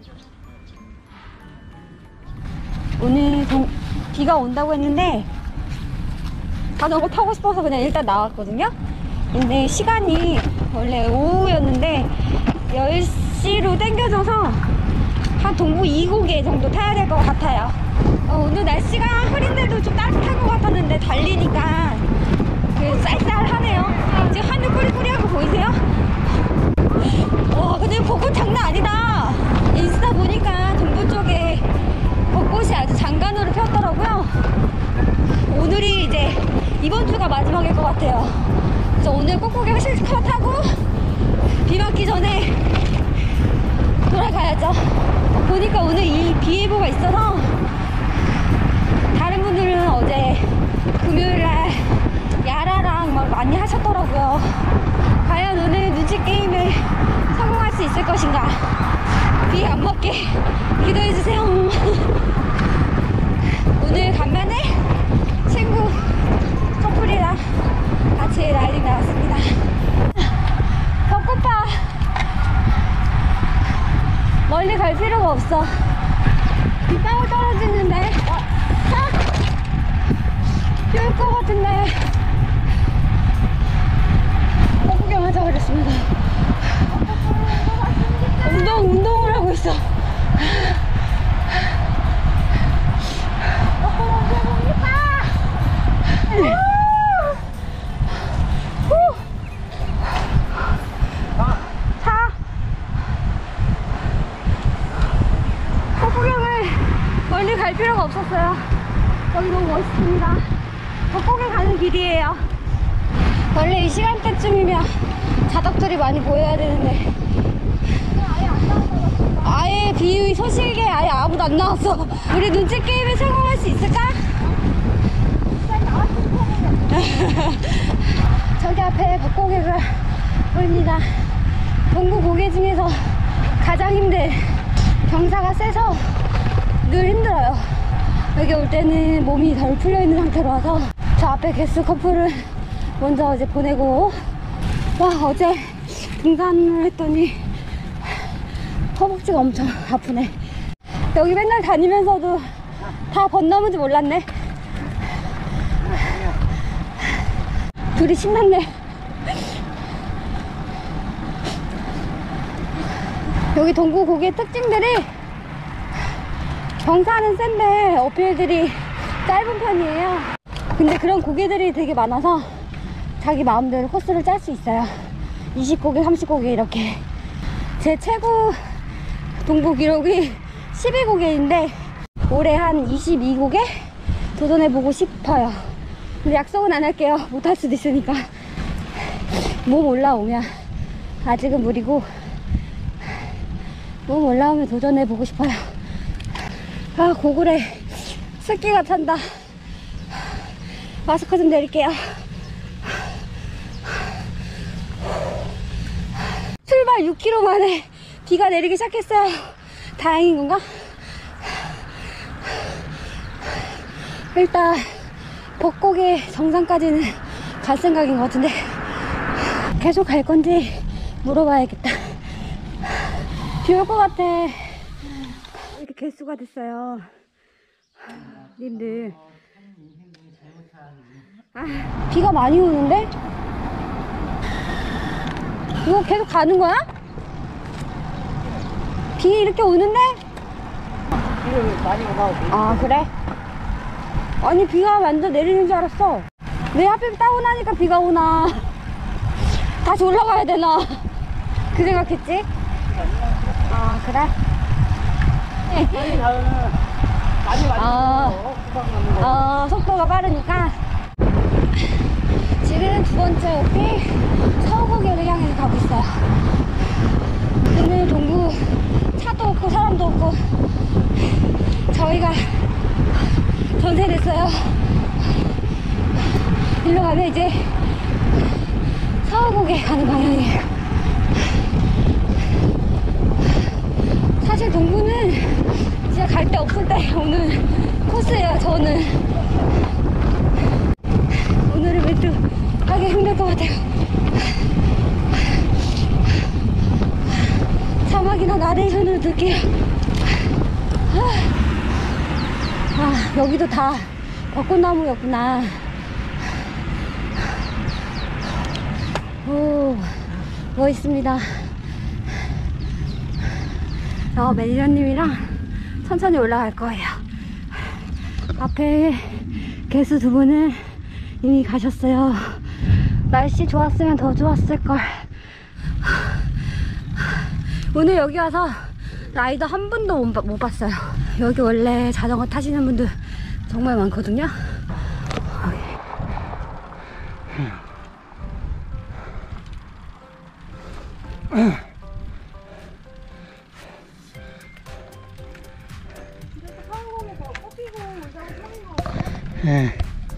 오늘 비가 온다고 했는데 자전거 타고 싶어서 그냥 일단 나왔거든요. 근데 시간이 원래 오후였는데 10시로 땡겨져서 한 동부 2고개 정도 타야 될 것 같아요. 오늘 날씨가 흐린데도 좀 따뜻한 것 같았는데 달리니까 쌀쌀하네요. 지금 하늘 꾸리꾸리한 거 보이세요? 와, 근데 벚꽃 장난 아니다. 인스타 보니까 동부 쪽에 벚꽃이 아주 장관으로 폈더라고요. 오늘이 이제 이번 주가 마지막일 것 같아요. 그래서 오늘 꼭꼭 실컷 하고 비 맞기 전에 돌아가야죠. 보니까 오늘 이 비 예보가 있어서 다른 분들은 어제 금요일날 야라랑 막 많이 하셨더라고요. 과연 오늘 눈치 게임을 성공할 수 있을 것인가. 비 안 맞게 기도해주세요. 오늘 간만에 친구 커플이랑 같이 라이딩 나왔습니다. 벚꽃봐. 멀리 갈 필요가 없어. 빗방울 떨어지는데 비 올 것 같은데 구경하자 그랬습니다. 운동을 하고 있어. 벚구경을 멀리 갈 필요가 없었어요. 여기 너무 멋있습니다. 벚곡에 가는 길이에요. 원래 이 시간대쯤이면 자덕들이 많이 보여야 되는데 아예 비 소식에 아예 아무도 안 나왔어. 우리 눈치 게임에 성공할 수 있을까? 저기 앞에 벚고개가 보입니다. 동부 고개 중에서 가장 힘든 경사가 세서 늘 힘들어요. 여기 올 때는 몸이 덜 풀려있는 상태로 와서 저 앞에 개수 커플은 먼저 어제 보내고, 와, 어제 등산을 했더니 허벅지가 엄청 아프네. 여기 맨날 다니면서도 다 건너는지 몰랐네. 둘이 신났네. 여기 동구 고개의 특징들이 경사는 센데 어필들이 짧은 편이에요. 근데 그런 고개들이 되게 많아서 자기 마음대로 코스를 짤 수 있어요. 20고개, 30고개 이렇게. 제 최고 동부 기록이 12고개인데 올해 한 22고개 도전해보고 싶어요. 근데 약속은 안 할게요. 못할 수도 있으니까. 몸 올라오면, 아직은 무리고 몸 올라오면 도전해보고 싶어요. 아, 고글에 습기가 찬다. 마스크 좀 내릴게요. 출발 6km 만에 비가 내리기 시작했어요. 다행인 건가? 일단 벚곡의 정상까지는 갈 생각인 것 같은데 계속 갈 건지 물어봐야겠다. 비 올 것 같아. 이렇게 개수가 됐어요, 님들. 아, 비가 많이 오는데? 이거 계속 가는 거야? 비 이렇게 오는데? 비를 많이 오나? 아, 그래? 아니, 비가 완전 내리는 줄 알았어. 왜 하필 다운하니까 비가 오나, 다시 올라가야 되나 그 생각했지? 아, 그래? 빨리 가면은 많이 속도가 빠르니까. 지금 두 번째 오피 서고개를 향해서 가고 있어요. 오늘 동구 차도 없고 사람도 없고 저희가 전세됐어요. 일로 가면 이제 서고개 가는 방향이에요. 사실 동구는 진짜 갈 데 없을 때 오는 코스예요. 저는 오늘은 왠지 하기 힘들 것 같아요. 사막이 여기나 나레이션으로 들게요. 아, 여기도 다 벚꽃나무였구나. 오, 멋있습니다. 매니저님이랑 천천히 올라갈 거예요. 앞에 개수 두 분은 이미 가셨어요. 날씨 좋았으면 더 좋았을걸. 오늘 여기 와서 라이더 한 분도 못 봤어요. 여기 원래 자전거 타시는 분들 정말 많거든요. 네.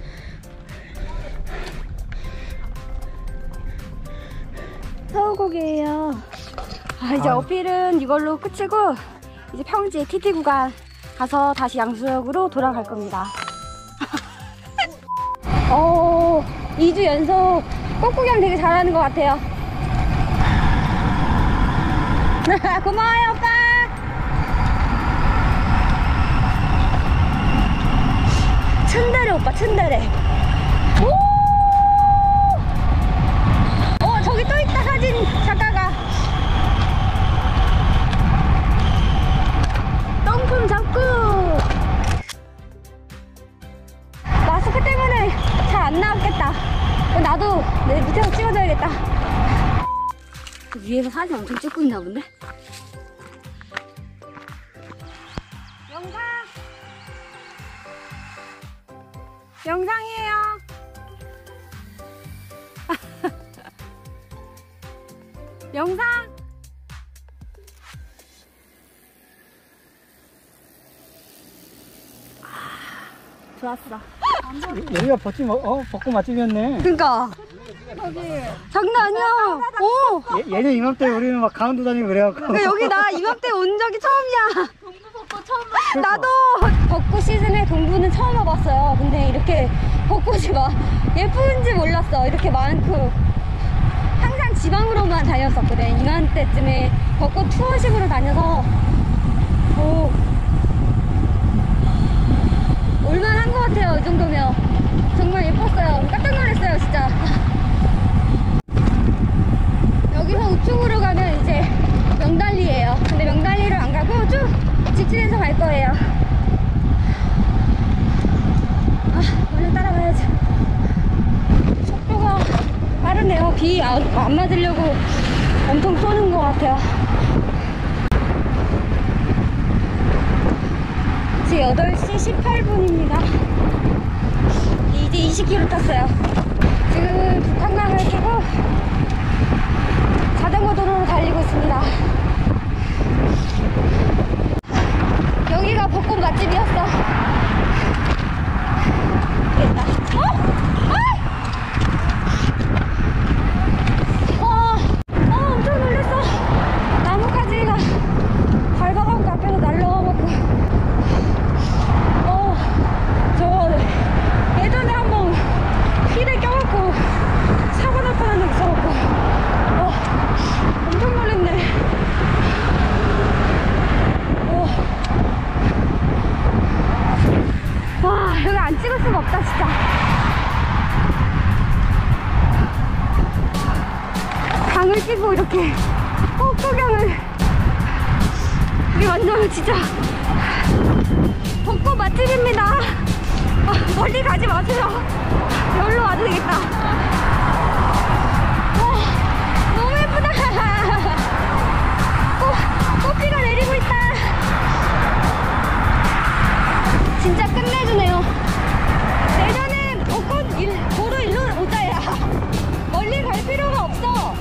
서울고개예요. 이제 어필은 이걸로 끝이고 이제 평지 TT 구간 가서 다시 양수역으로 돌아갈 겁니다. 2주 연속 꽃구경 되게 잘하는 것 같아요. 고마워요 오빠. 츤데레 오빠 츤데레. 저기 또 있다 사진 작가가. 똥품 잡고. 마스크 때문에 잘 안 나왔겠다. 나도 내 밑에서 찍어줘야겠다. 위에서 사진 엄청 찍고 있나 본데? 영상이에요. 영상. 좋았어. 여기가 벚꽃 맛집이었네. 그니까 장난 아니야. 예년 이맘때 우리는 막 강원도 다니고 그래갖고. 여기 나 이맘때 온 적이 처음이야. 동부 벚꽃 처음 봤어. 나도 벚꽃 시즌에 동부는 처음 와봤어요. 근데 이렇게 벚꽃이 막 예쁜지 몰랐어. 이렇게 많고. 항상 지방으로만 다녔었거든. 이맘때쯤에 벚꽃 투어식으로 다녀서 올만한 것 같아요. 이 정도면 정말 예뻤어요. 깜짝 놀랐어요 진짜. 여기서 우측으로 가면 이제 명달리예요. 근데 명달리를 안 가고 쭉 직진해서 갈 거예요. 얼른 따라가야지. 속도가 빠르네요. 비 안 맞으려고 엄청 쏘는 것 같아요. 지금 8시 18분입니다. 이제 20km 탔어요. 지금 북한강을 끼고 자전거 도로로 달리고 있습니다. 여기가 벚꽃 맛집이었어. 됐다. 엄청 놀랐어. 나뭇가지가 밟아가고 앞에서 날라와갖고. 저 예전에 한번 휠에 껴갖고 사고 날 뻔한 적 있어갖고 엄청 놀랐네. 와, 여기 안 찍을 수가 없다 진짜. 강을 끼고 이렇게 꽃구경을. 우리 완전 진짜 벚꽃 맛집입니다. 멀리 가지 마세요. 여기로 와도 되겠다. 너무 예쁘다. 꽃비가 내리고 있다. 진짜 끝내주네요. 내년엔 벚꽃 보러 일로 오자야. 멀리 갈 필요가 없어.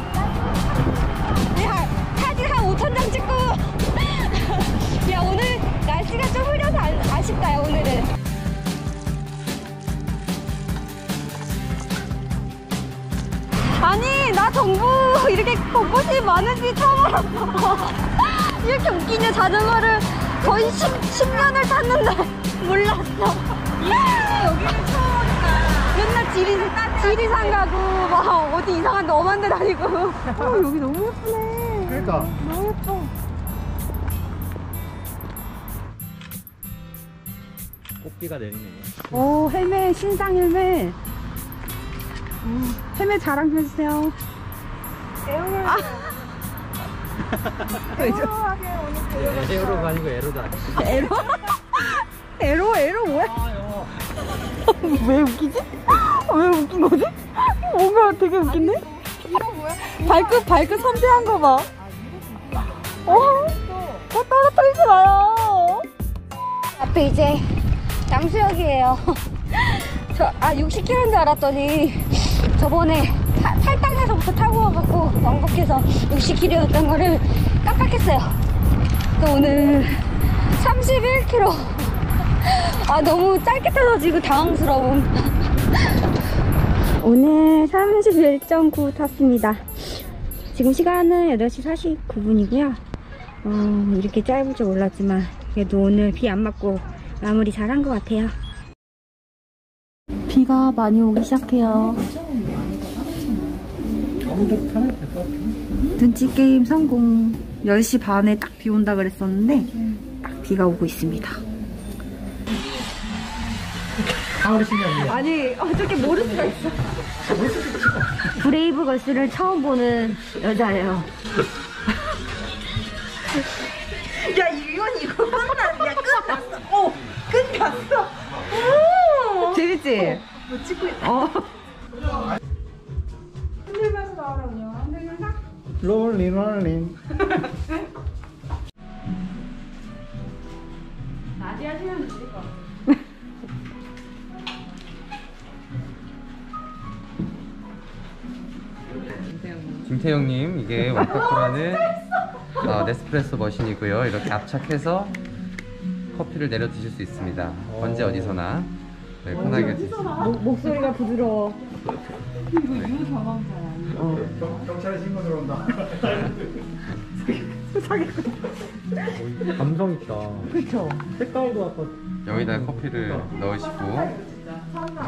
사진 한 5,000장 찍고. 야, 오늘 날씨가 좀 흐려서 아쉽다. 오늘은. 아니, 나 정부 이렇게 벚꽃이 많은지 처음 알았어. 이렇게 웃기냐. 자전거를 거의 10년을 탔는데 몰랐어. 여기는 처음이니까. 맨날 지리산 가고 막 어디 이상한 데 엄한 데 다니고. 여기 너무 예쁘네. 그러니까. 너무 예뻐. 비가 내리네. 오, 헬멧, 신상 헬멧. 헬멧 자랑 좀 해주세요. 아. 에어로가 아니고 에로다. 에로? 에로 뭐야? 왜 웃기지? 왜 웃긴 거지? 뭔가 되게 웃긴데? 발끝 섬세한 거 봐. 떨어뜨리지 마요. 앞에 이제 양수역이에요. 60km인 줄 알았더니 저번에 팔당에서부터 타고 와갖고 왕복해서 60km였던 거를 깜빡했어요. 또 오늘 31km. 너무 짧게 타서 지금 당황스러움. 오늘 31.9 탔습니다. 지금 시간은 8시 49분이고요. 이렇게 짧을 줄 몰랐지만 그래도 오늘 비 안 맞고 마무리 잘한 것 같아요. 비가 많이 오기 시작해요. 눈치 게임 성공. 10시 반에 딱 비 온다 그랬었는데 딱 비가 오고 있습니다. 아니 어떻게 모를 수가 있어. 브레이브 걸스를 처음 보는 여자예요. 야, 이거 끝났어. 야, 끝났어. 끝났어. 재밌지? 뭐 찍고 있어. 흔들면서 나오라 그냥. 흔들면서. 롤링. 낮에 하시면 되실 것 같아. 김태형님, 이게 원카쿠라는 네스프레소 머신이고요. 이렇게 압착해서 커피를 내려 드실 수 있습니다. 언제 어디서나 편하게 드실 수 있습니다. 목소리가 부드러워. 경찰에 신고 들어온다. 감성 있다. 그쵸? 색깔도 아까 여기다 커피를 넣으시고